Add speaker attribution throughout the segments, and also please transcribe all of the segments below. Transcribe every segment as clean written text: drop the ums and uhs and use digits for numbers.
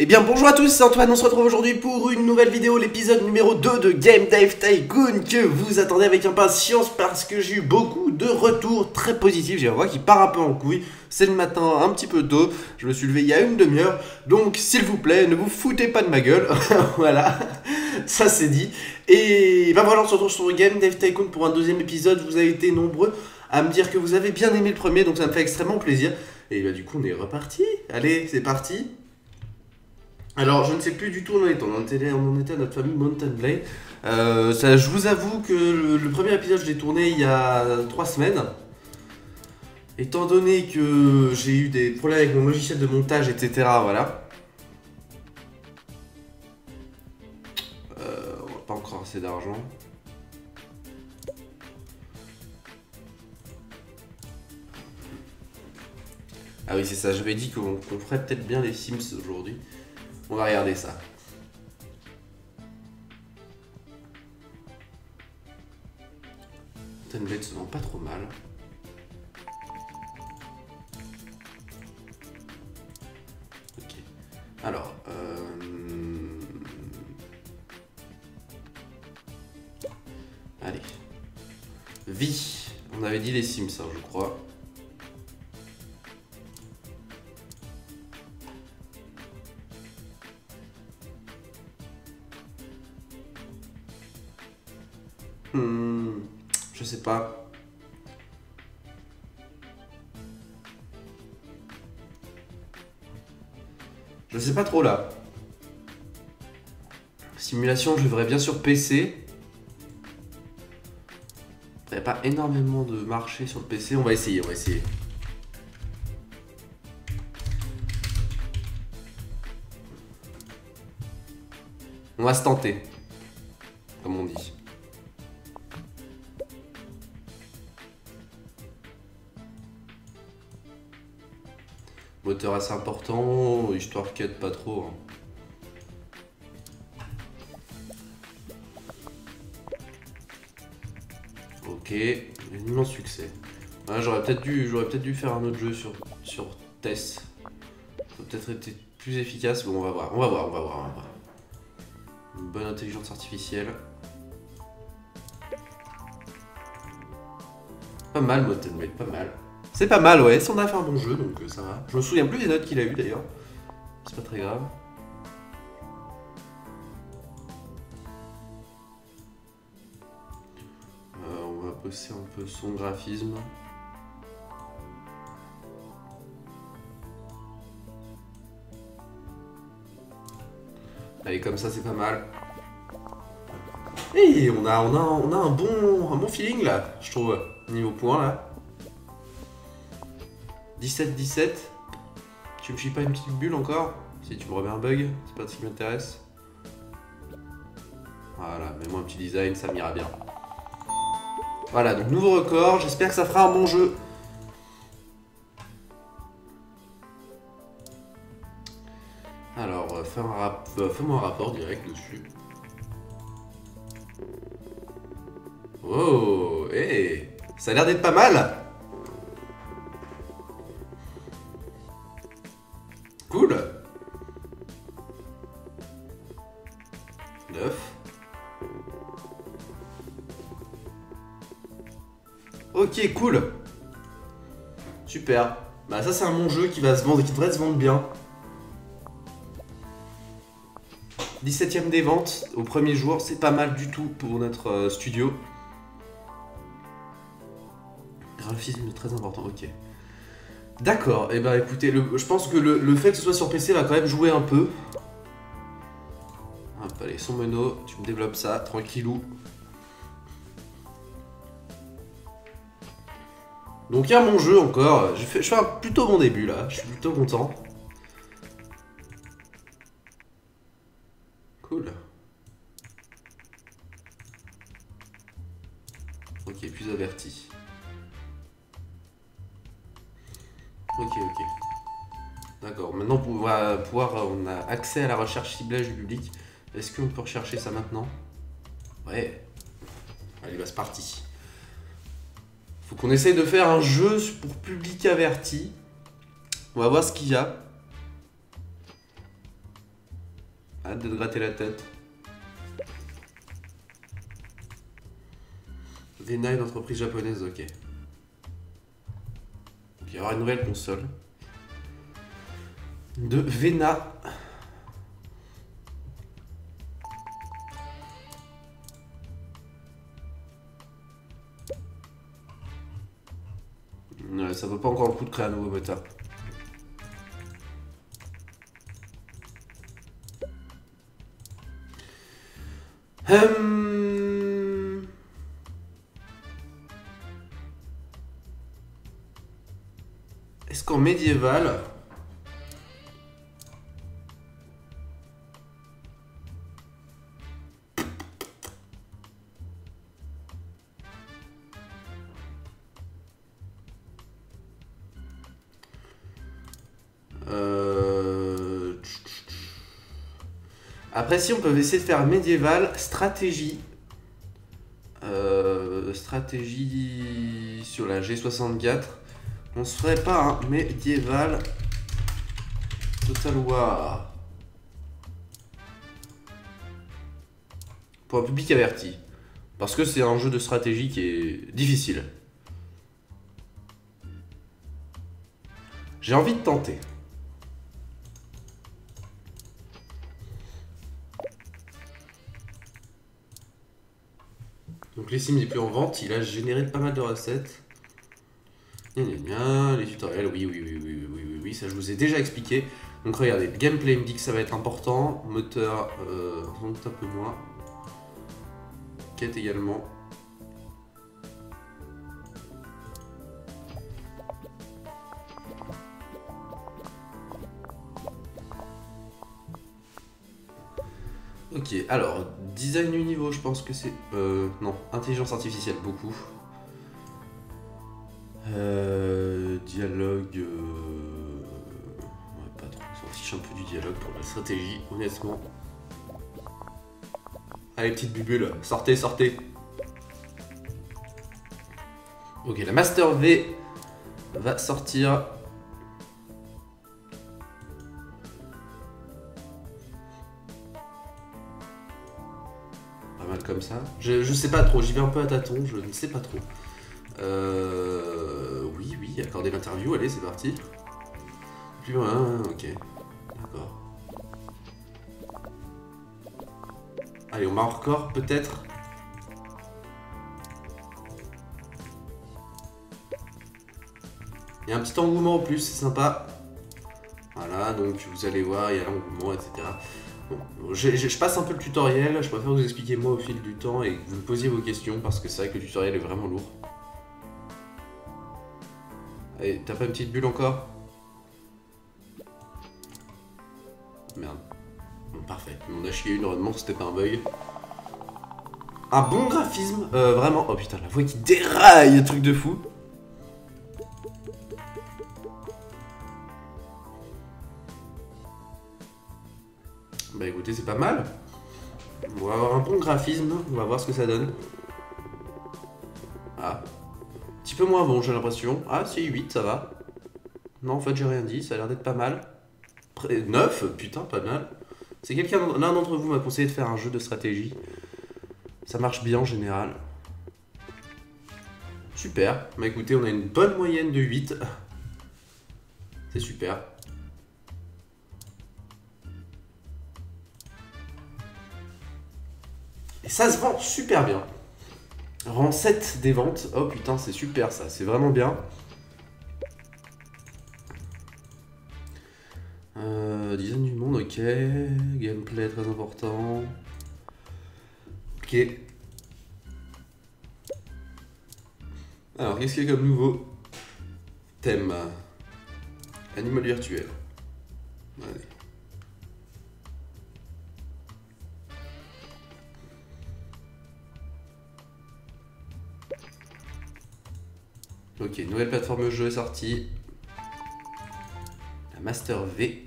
Speaker 1: Eh bien bonjour à tous, c'est Antoine, on se retrouve aujourd'hui pour une nouvelle vidéo, l'épisode numéro 2 de Game Dive Tycoon que vous attendez avec impatience parce que j'ai eu beaucoup de retours très positifs. J'ai la voix qui part un peu en couille, c'est le matin un petit peu tôt, je me suis levé il y a une demi-heure, donc s'il vous plaît ne vous foutez pas de ma gueule, voilà, ça c'est dit. Et ben voilà, on se retrouve sur Game Dive Tycoon pour un deuxième épisode, vous avez été nombreux à me dire que vous avez bien aimé le premier, donc ça me fait extrêmement plaisir. Et bah du coup on est reparti, allez c'est parti. Alors, je ne sais plus du tout où on en était à notre famille Mountain Blade. Je vous avoue que le premier épisode, je l'ai tourné il y a 3 semaines. Étant donné que j'ai eu des problèmes avec mon logiciel de montage, etc. Voilà. On n'a pas encore assez d'argent. Ah oui, c'est ça, j'avais dit qu'on ferait peut-être bien les Sims aujourd'hui. On va regarder ça. Mountain Blade se vend pas trop mal. Ok. Alors, allez. Vie. On avait dit les Sims, hein, je crois. Je sais pas. Je sais pas trop là. Simulation, je devrais bien sur PC. Il n'y a pas énormément de marché sur le PC. On va essayer, on va essayer. On va se tenter. Comme on dit. Moteur assez important, histoire cut pas trop. Hein. Ok, un immense succès. Ouais, j'aurais peut-être dû faire un autre jeu sur TES. Ça aurait peut-être été plus efficace. Bon, on va voir, on va voir. Une bonne intelligence artificielle. Pas mal, Mountain Blade, pas mal. C'est pas mal, ouais, on a fait un bon jeu, donc ça va. Je me souviens plus des notes qu'il a eu d'ailleurs. C'est pas très grave. On va bosser un peu son graphisme. Allez, comme ça, c'est pas mal. Et on a un bon feeling là, je trouve, niveau point là. 17-17. Tu me files pas une petite bulle encore? Si tu me remets un bug, c'est pas ce qui m'intéresse. Voilà, mets-moi un petit design, ça m'ira bien. Voilà, donc nouveau record, j'espère que ça fera un bon jeu. Alors, fais-moi un rapport direct dessus. Oh, hey, ça a l'air d'être pas mal. Cool. 9. Ok, cool. Super. Bah ça c'est un bon jeu qui va se vendre, qui devrait se vendre bien. 17ème des ventes au premier jour, c'est pas mal du tout pour notre studio. Graphisme très important, ok. D'accord, et bah écoutez, je pense que le fait que ce soit sur PC va quand même jouer un peu. Hop, allez, son mono, tu me développes ça, tranquillou. Donc il y a mon jeu encore, je fais un plutôt bon début là, je suis plutôt content. Cool. Ok, plus averti. Ok. D'accord, maintenant on a accès à la recherche ciblage du public. Est-ce qu'on peut rechercher ça maintenant? Ouais. Allez, bah c'est parti. Faut qu'on essaye de faire un jeu pour public averti. On va voir ce qu'il y a. Hâte de te gratter la tête. Vena, une entreprise japonaise, ok. Donc, il y aura une nouvelle console. De Vena. Ça vaut pas encore le coup de créer un nouveau moteur. Est-ce qu'en médiéval... Après, si on peut essayer de faire médiéval, stratégie. Stratégie sur la G64. On se ferait pas un médiéval Total War. Pour un public averti. Parce que c'est un jeu de stratégie qui est difficile. J'ai envie de tenter. Donc les Sims n'est plus en vente, il a généré pas mal de recettes. Les tutoriels, oui, ça je vous ai déjà expliqué. Donc regardez, le gameplay me dit que ça va être important. Moteur, un peu moins. Quête également. Ok, alors, design du niveau, je pense que c'est... non, intelligence artificielle, beaucoup. Dialogue... Ouais, pas trop, on s'en fiche un peu du dialogue pour la stratégie, honnêtement. Allez, petite bubule, sortez, sortez. Ok, la Master V va sortir... Comme ça. Je sais pas trop, j'y vais un peu à tâtons, je ne sais pas trop. Oui, accorder l'interview, allez, c'est parti. Plus loin, ok. D'accord. Allez, on met encore, peut-être. Il y a un petit engouement en plus, c'est sympa. Voilà, donc vous allez voir, il y a l'engouement, etc. Bon, je passe un peu le tutoriel, je préfère vous expliquer moi au fil du temps et que vous me posiez vos questions parce que c'est vrai que le tutoriel est vraiment lourd. Allez, t'as pas une petite bulle encore? Merde. Bon, parfait, on a chié une, heureusement que c'était pas un bug. Un bon graphisme, vraiment. Oh putain, la voix qui déraille, truc de fou. Bah écoutez, c'est pas mal. On va avoir un bon graphisme, on va voir ce que ça donne. Ah. Un petit peu moins bon, j'ai l'impression. Ah si, 8, ça va. Non, en fait, j'ai rien dit, ça a l'air d'être pas mal. 9, putain, pas mal. C'est l'un d'entre vous m'a conseillé de faire un jeu de stratégie. Ça marche bien en général. Super. Bah écoutez, on a une bonne moyenne de 8. C'est super. Et ça se vend super bien. Rang 7 des ventes. Oh putain, c'est super ça, c'est vraiment bien. Design du monde, ok. Gameplay très important. Ok. Alors, qu'est-ce qu'il y a comme nouveau thème? Animal virtuel. Allez. Ok, nouvelle plateforme de jeu est sortie. La Master V.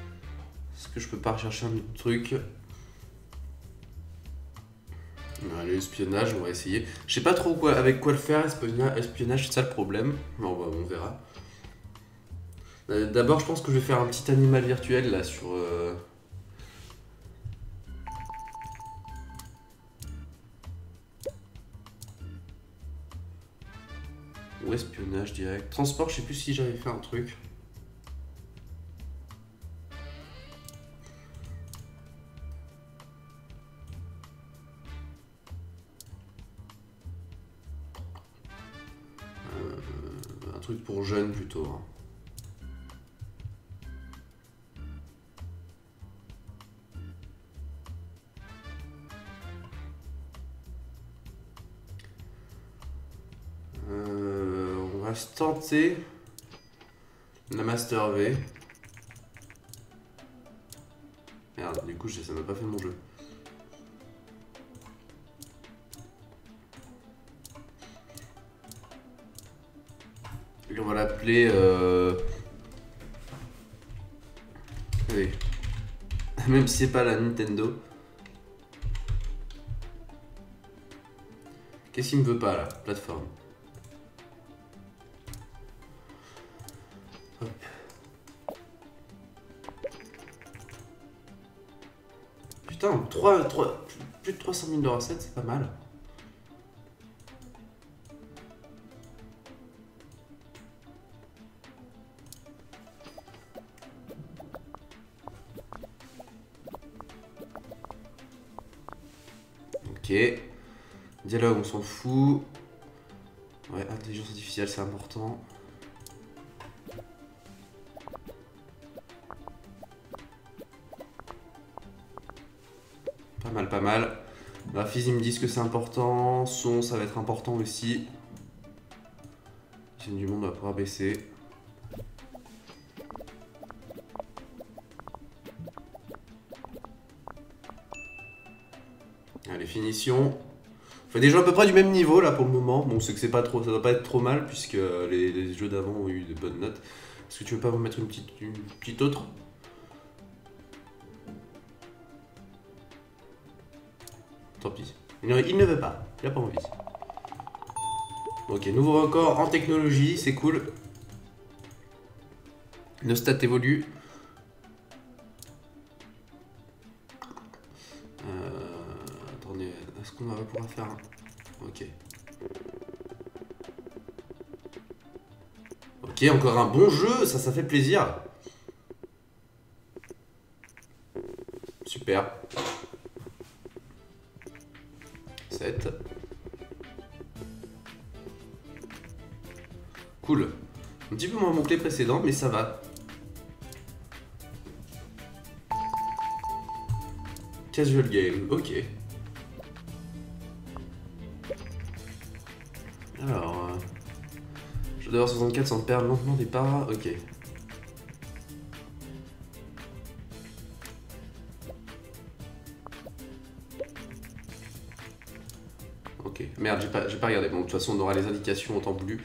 Speaker 1: Est-ce que je peux pas rechercher un autre truc? Allez, Espionnage, on va essayer. Je sais pas trop avec quoi le faire, espionnage, c'est ça le problème. Bon, bah, on verra. D'abord, je pense que je vais faire un petit animal virtuel là sur... Ou espionnage direct. Transport, je sais plus si j'avais fait un truc. Un truc pour jeunes plutôt. Hein. On va se tenter la Master V. Merde, du coup ça m'a pas fait mon jeu. Et on va l'appeler... Oui. Même si c'est pas la Nintendo. Qu'est-ce qu'il me veut pas là? Plateforme. Hop. Putain, plus de 300 000 de recettes, c'est pas mal. Ok. Dialogue, on s'en fout. Ouais, intelligence artificielle, c'est important. Pas mal, pas mal. Graphisme, ils me disent que c'est important. Son, ça va être important aussi. Chaîne du monde, on va pouvoir baisser. Allez, finition. On fait déjà à peu près du même niveau là pour le moment. Bon, c'est que c'est pas trop, ça doit pas être trop mal puisque les jeux d'avant ont eu de bonnes notes. Est-ce que tu veux pas vous mettre une petite autre? Tant pis. Il ne veut pas. Il a pas envie. Ok, nouveau record en technologie, c'est cool. Nos stats évoluent. Attendez, est-ce qu'on va pouvoir faire un... Ok. Ok, encore un bon jeu, ça fait plaisir. Super. 7. Cool. Un petit peu moins mon clé précédent, mais ça va. Casual game, ok. Alors... je dois avoir 64 sans perdre lentement des paras, ok. Ok, merde, j'ai pas regardé. Bon, de toute façon, on aura les indications en temps voulu.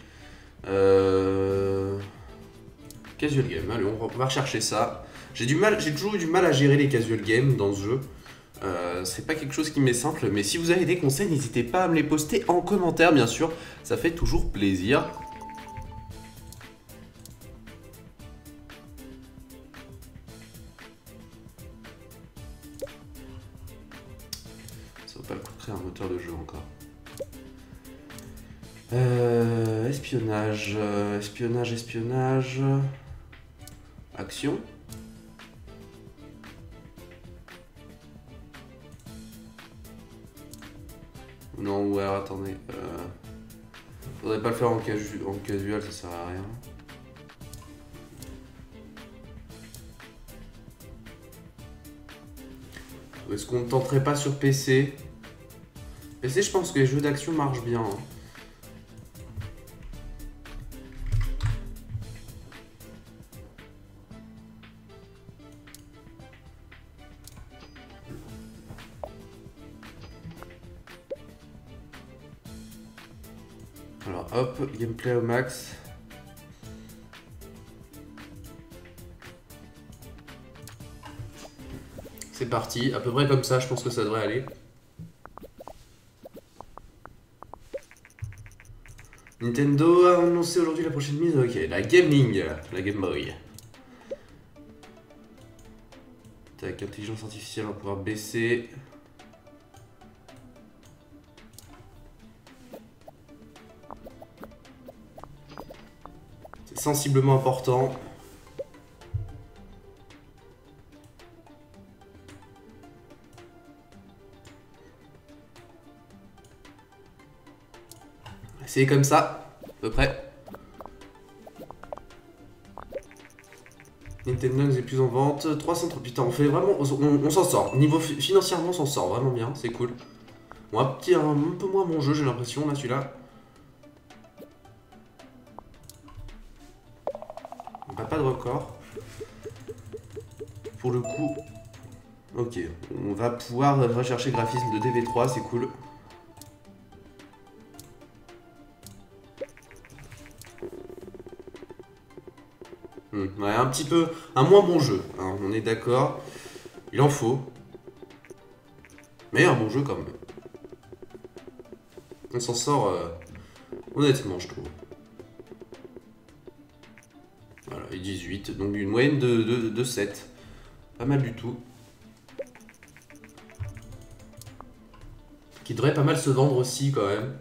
Speaker 1: Casual game, allez, on va rechercher ça. J'ai toujours eu du mal à gérer les casual games dans ce jeu. C'est pas quelque chose qui m'est simple, mais si vous avez des conseils, n'hésitez pas à me les poster en commentaire, bien sûr. Ça fait toujours plaisir. Ça vaut pas le coup de créer un moteur de jeu encore. Espionnage, espionnage. Action. Non, ouais, alors, attendez. Faudrait pas le faire en casual, ça sert à rien. Est-ce qu'on ne tenterait pas sur PC? PC, je pense que les jeux d'action marchent bien. Hein. Alors hop, gameplay au max. C'est parti, à peu près comme ça, je pense que ça devrait aller. Nintendo a annoncé aujourd'hui la prochaine mise. Ok, la Gaming, la Game Boy. Tac, intelligence artificielle, on va pouvoir baisser. C'est sensiblement important. C'est comme ça, à peu près. Nintendo est plus en vente. 330, putain, on fait vraiment. On s'en sort. Niveau financièrement, on s'en sort vraiment bien, c'est cool. Bon, un peu moins mon jeu, j'ai l'impression, là, celui-là. On n'a pas de record. Pour le coup. Ok, on va pouvoir rechercher graphisme de DV3, c'est cool. Ouais, un petit peu, un moins bon jeu, hein, on est d'accord. Il en faut. Mais un bon jeu quand même. On s'en sort honnêtement, je trouve. Voilà, et 18, donc une moyenne de 7. Pas mal du tout. Qui devrait pas mal se vendre aussi quand même.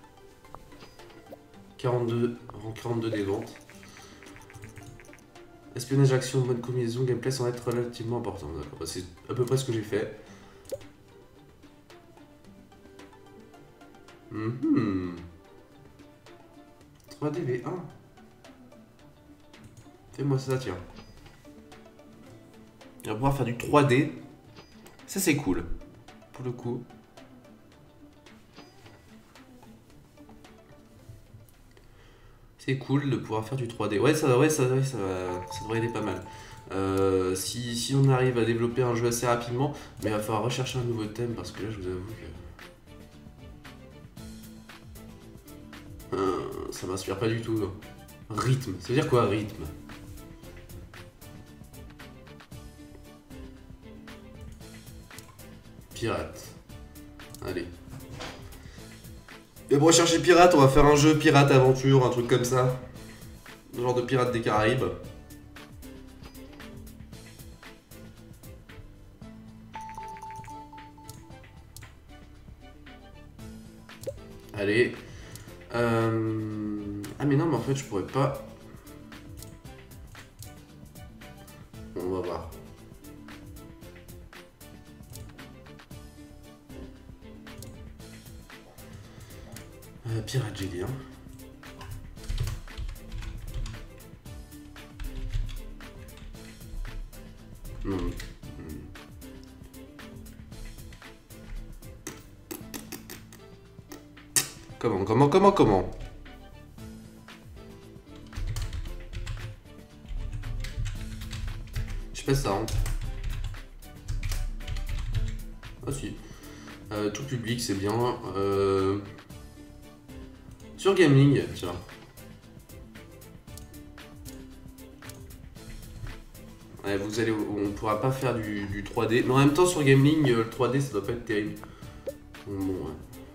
Speaker 1: 42, avant 42 des ventes. Espionnage, action, bonne combinaison, gameplay sans être relativement important. C'est à peu près ce que j'ai fait. 3D V1. Fais-moi ça, tiens. On va pouvoir faire du 3D. Ça, c'est cool. Pour le coup. C'est cool de pouvoir faire du 3D. Ouais, ça devrait aider pas mal. Si on arrive à développer un jeu assez rapidement, mais il va falloir rechercher un nouveau thème parce que là, je vous avoue que ça m'inspire pas du tout. Non. Rythme, ça veut dire quoi, rythme? Pirate. Allez. Et pour rechercher pirate, on va faire un jeu pirate aventure, un truc comme ça. Un genre de pirate des Caraïbes. Allez. Ah mais non, mais en fait je pourrais pas. Bon, on va voir. Pirate, j'ai dit, hein. Non. Comment? Je fais ça, hein. Ah si. Tout public, c'est bien. Sur gaming, tiens. Ouais, on pourra pas faire du 3D. Mais en même temps, sur gaming, le 3D, ça doit pas être terrible. Bon, ouais.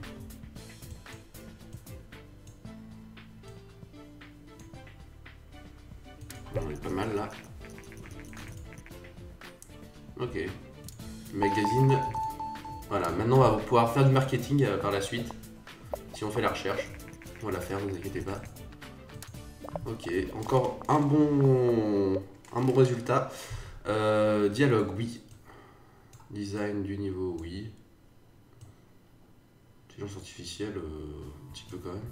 Speaker 1: On est pas mal là. Ok. Magazine. Voilà, maintenant on va pouvoir faire du marketing par la suite. Si on fait la recherche. On va la faire, ne vous inquiétez pas. Ok, encore un bon résultat. Dialogue, oui. Design du niveau, oui. Intelligence artificielle, un petit peu quand même.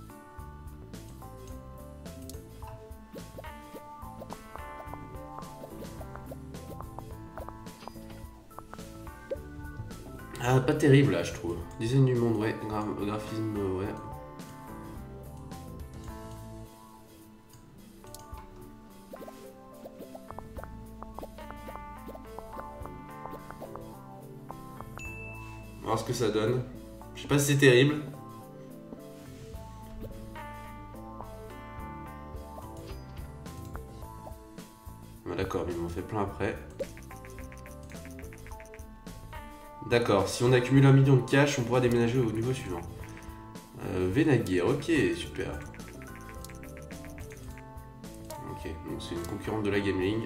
Speaker 1: Ah, pas terrible là, je trouve. Design du monde, ouais. Graphisme, ouais. On va voir ce que ça donne. Je sais pas si c'est terrible. Ah, d'accord, mais ils m'en fait plein après. D'accord, si on accumule 1 million de cash, on pourra déménager au niveau suivant. Venagir, ok, super. Ok, donc c'est une concurrente de la Gameling.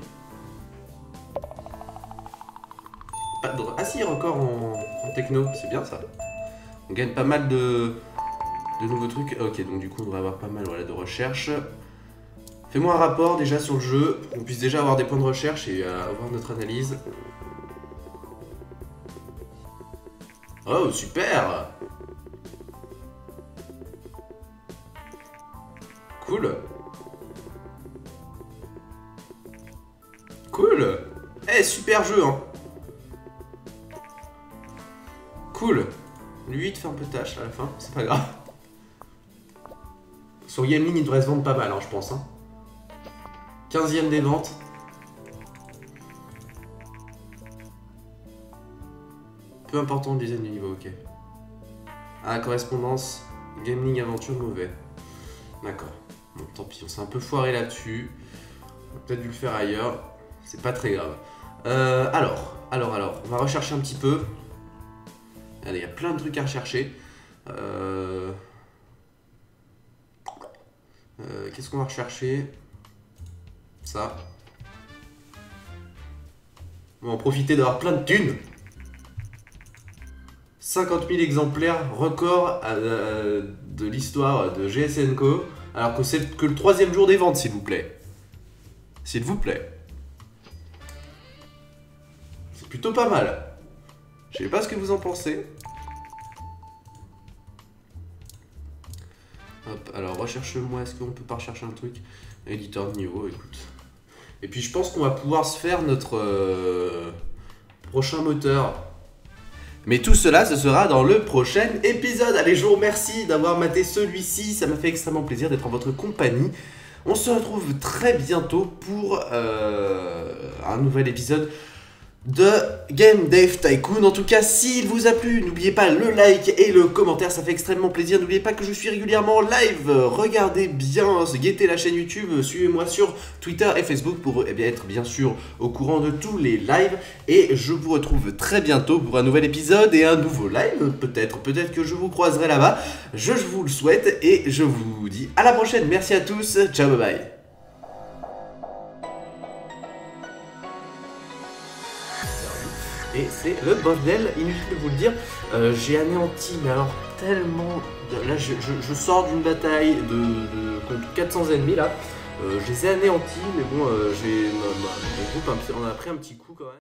Speaker 1: Ah si, record en techno, c'est bien ça. On gagne pas mal de nouveaux trucs. Ok, donc du coup on devrait avoir pas mal voilà, de recherche. Fais-moi un rapport déjà sur le jeu, pour qu'on puisse déjà avoir des points de recherche et avoir notre analyse. Oh, super! Cool! Cool! Eh, super jeu, hein! Cool! Lui, il te fait un peu de tâche à la fin, c'est pas grave. Sur Gameling, il devrait se vendre pas mal, hein, je pense. Hein. 15e des ventes. Peu important, dizaine du niveau, ok. Ah, correspondance, Gameling aventure mauvais. D'accord. Bon, tant pis, on s'est un peu foiré là-dessus. On a peut-être dû le faire ailleurs. C'est pas très grave. Alors, on va rechercher un petit peu. Allez, il y a plein de trucs à rechercher. Qu'est-ce qu'on va rechercher? Ça. On va en profiter d'avoir plein de thunes. 50 000 exemplaires, record de l'histoire de GSN Co. Alors que c'est que le 3e jour des ventes, s'il vous plaît. S'il vous plaît. C'est plutôt pas mal. Je sais pas ce que vous en pensez. Hop, alors recherche-moi, est-ce qu'on peut pas rechercher un truc? Éditeur de niveau, écoute. Et puis je pense qu'on va pouvoir se faire notre prochain moteur. Mais tout cela, ce sera dans le prochain épisode. Allez, je vous remercie d'avoir maté celui-ci. Ça m'a fait extrêmement plaisir d'être en votre compagnie. On se retrouve très bientôt pour un nouvel épisode de Game Dev Tycoon. En tout cas, s'il vous a plu, n'oubliez pas le like et le commentaire, ça fait extrêmement plaisir. N'oubliez pas que je suis régulièrement en live. Regardez bien, guettez la chaîne YouTube, suivez-moi sur Twitter et Facebook pour être bien sûr au courant de tous les lives. Et je vous retrouve très bientôt pour un nouvel épisode et un nouveau live. Peut-être que je vous croiserai là-bas. Je vous le souhaite et je vous dis à la prochaine. Merci à tous. Ciao, bye bye. Et c'est le bordel, inutile de vous le dire. J'ai anéanti, mais alors tellement... Là, je sors d'une bataille contre 400 ennemis, là. Je les ai anéantis, mais bon, mon groupe, on a pris un petit coup quand même.